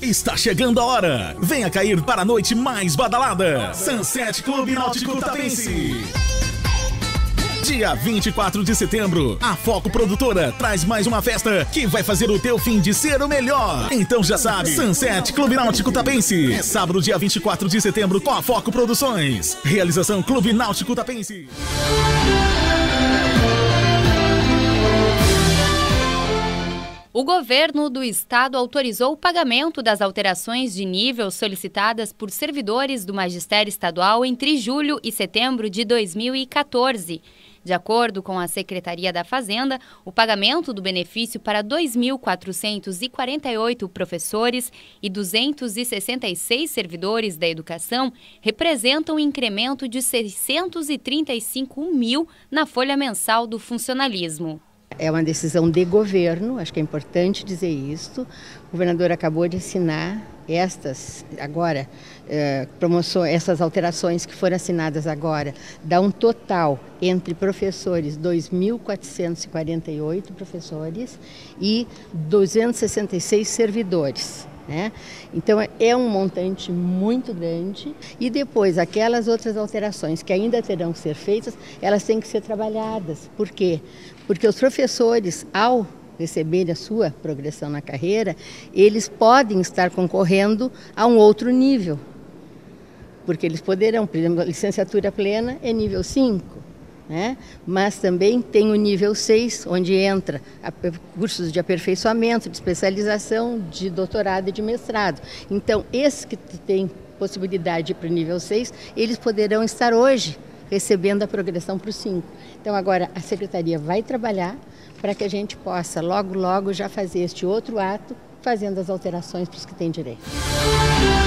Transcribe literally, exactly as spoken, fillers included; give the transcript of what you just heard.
Está chegando a hora! Venha cair para a noite mais badalada! Sunset Clube Náutico Tapense! Dia vinte e quatro de setembro, a Foco Produtora traz mais uma festa que vai fazer o teu fim de ser o melhor. Então já sabe, Sunset Clube Náutico Tapense. É sábado, dia vinte e quatro de setembro, com a Foco Produções. Realização Clube Náutico Tapense. O governo do estado autorizou o pagamento das alterações de nível solicitadas por servidores do magistério estadual entre julho e setembro de dois mil e quatorze. De acordo com a Secretaria da Fazenda, o pagamento do benefício para dois mil quatrocentos e quarenta e oito professores e duzentos e sessenta e seis servidores da educação representa um incremento de seiscentos e trinta e cinco mil na folha mensal do funcionalismo. É uma decisão de governo, acho que é importante dizer isso. O governador acabou de assinar estas, agora, eh, promoções, essas alterações que foram assinadas agora, dá um total entre professores, dois mil quatrocentos e quarenta e oito professores e duzentos e sessenta e seis servidores. Né? Então é um montante muito grande e depois aquelas outras alterações que ainda terão que ser feitas, elas têm que ser trabalhadas. Por quê? Porque os professores, ao receberem a sua progressão na carreira, eles podem estar concorrendo a um outro nível. Porque eles poderão, por exemplo, a licenciatura plena é nível cinco. Né? Mas também tem o nível seis, onde entra cursos de aperfeiçoamento, de especialização, de doutorado e de mestrado. Então, esses que têm possibilidade de ir para o nível seis, eles poderão estar hoje recebendo a progressão para o cinco. Então, agora a Secretaria vai trabalhar para que a gente possa, logo, logo, já fazer este outro ato, fazendo as alterações para os que têm direito.